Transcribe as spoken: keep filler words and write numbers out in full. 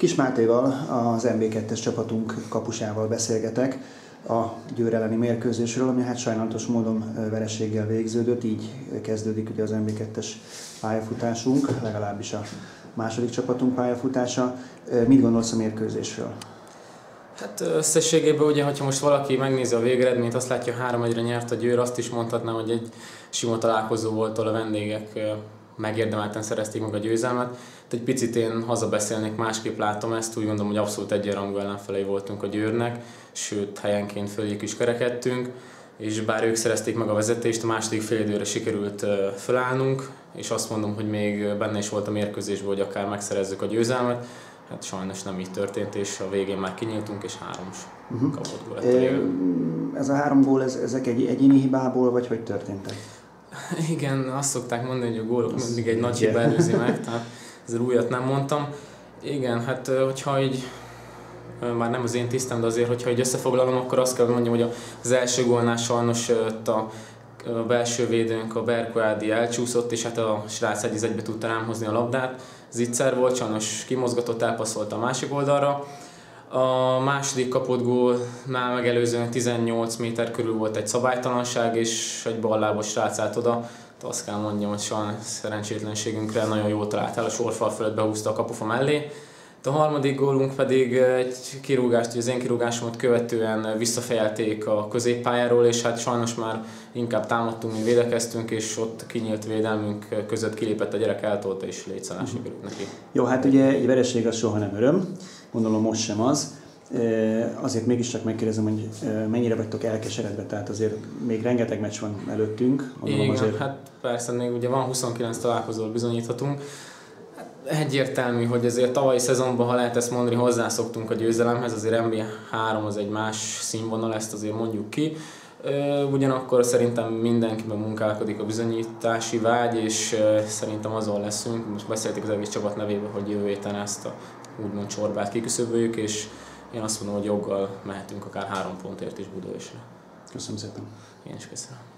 Kis Mátéval, az em bé kettes csapatunk kapusával beszélgetek a Győr elleni mérkőzésről, ami hát sajnálatos módon vereséggel végződött, így kezdődik ugye az em bé kettes pályafutásunk, legalábbis a második csapatunk pályafutása. Mit gondolsz a mérkőzésről? Hát összességében ugye, hogyha most valaki megnézi a végeredményt, azt látja, három egyre nyert a Győr, azt is mondhatnám, hogy egy sima találkozó volt, ahol a vendégek megérdemelten szerezték meg a győzelmet. Egy picit én hazabeszélnék, másképp látom ezt, úgy gondolom, hogy abszolút egyenrangú ellenfelei voltunk a Győrnek, sőt helyenként föléjük is kerekedtünk, és bár ők szerezték meg a vezetést, a második félidőre sikerült felállnunk, és azt mondom, hogy még benne is volt a mérkőzésben, hogy akár megszerezzük a győzelmet. Hát sajnos nem így történt, és a végén már kinyíltunk, és háromos uh-huh. kapott gól lett a Győr. Ez a három gól, ez, ezek egy egyéni hibából, vagy hogy történtek? Igen, azt szokták mondani, hogy a gólok mindig egy nagy hiba előzi meg, tehát ezzel újat nem mondtam. Igen, hát hogyha így, már nem az én tisztem, de azért, hogyha így összefoglalom, akkor azt kell mondjam, hogy az első gólnál sajnos a belső védőnk, a Berko Ádi elcsúszott, és hát a srác egy egybe tudta rám hozni a labdát. Zicser volt, sajnos kimozgatott, elpasszolta a másik oldalra. A második kapott gólnál megelőzően tizennyolc méter körül volt egy szabálytalanság, és egy ballábos srác állt oda. Azt kell mondjam, hogy sajnos szerencsétlenségünkre nagyon jól találtál, a sorfal fölött behúzta a kapufa mellé. A harmadik gólunk pedig egy kirúgást, az én kirúgásomat követően visszafejelték a középpályáról, és hát sajnos már inkább támadtunk, mint védekeztünk, és ott kinyílt védelmünk között kilépett a gyerek, eltolta, és létszállás sikerült neki. Jó, hát ugye egy vereség az soha nem öröm, gondolom most sem az. Azért mégiscsak megkérdezem, hogy mennyire vagytok elkeseredve, tehát azért még rengeteg meccs van előttünk. Igen, azért... hát persze, még ugye van huszonkilenc találkozóval bizonyíthatunk. Egyértelmű, hogy azért tavalyi szezonban, ha lehet ezt mondani, hozzászoktunk a győzelemhez, azért em bé három az egy más színvonal, ezt azért mondjuk ki. Ugyanakkor szerintem mindenkiben munkálkodik a bizonyítási vágy, és szerintem azon leszünk, most beszéltük az egész csapat nevében, hogy jövő héten ezt a úgymond csorbát kiküszöböljük, és én azt mondom, hogy joggal mehetünk akár három pontért is Budaörsre. Köszönöm szépen. Én is köszönöm.